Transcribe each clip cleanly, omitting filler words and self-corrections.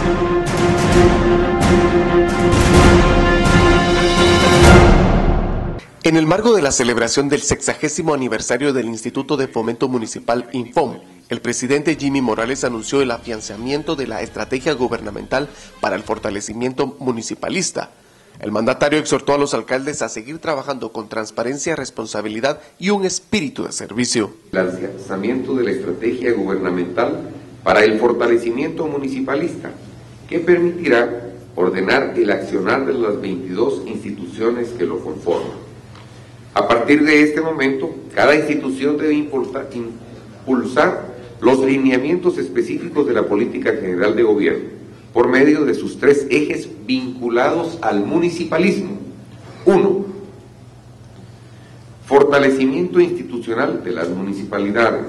En el marco de la celebración del 60º aniversario del Instituto de Fomento Municipal INFOM, el presidente Jimmy Morales anunció el afianzamiento de la estrategia gubernamental para el fortalecimiento municipalista. El mandatario exhortó a los alcaldes a seguir trabajando con transparencia, responsabilidad y un espíritu de servicio. El afianzamiento de la estrategia gubernamental para el fortalecimiento municipalista, que permitirá ordenar el accionar de las 22 instituciones que lo conforman. A partir de este momento, cada institución debe impulsar los lineamientos específicos de la política general de gobierno por medio de sus 3 ejes vinculados al municipalismo. 1. Fortalecimiento institucional de las municipalidades.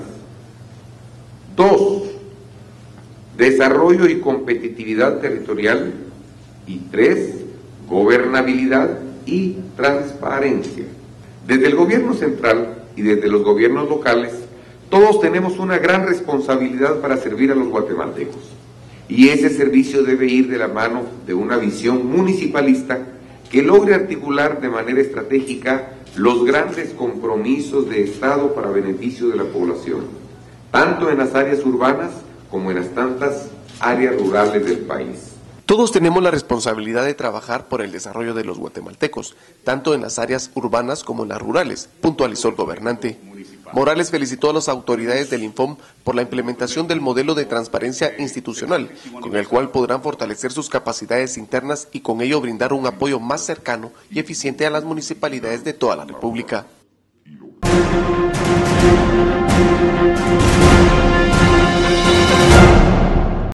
2. Desarrollo y competitividad territorial. Y 3. Gobernabilidad y transparencia. Desde el gobierno central y desde los gobiernos locales, todos tenemos una gran responsabilidad para servir a los guatemaltecos. Y ese servicio debe ir de la mano de una visión municipalista que logre articular de manera estratégica los grandes compromisos de Estado para beneficio de la población, tanto en las áreas urbanas como en las tantas áreas rurales del país. Todos tenemos la responsabilidad de trabajar por el desarrollo de los guatemaltecos, tanto en las áreas urbanas como en las rurales, puntualizó el gobernante. Morales felicitó a las autoridades del INFOM por la implementación del modelo de transparencia institucional, con el cual podrán fortalecer sus capacidades internas y con ello brindar un apoyo más cercano y eficiente a las municipalidades de toda la República.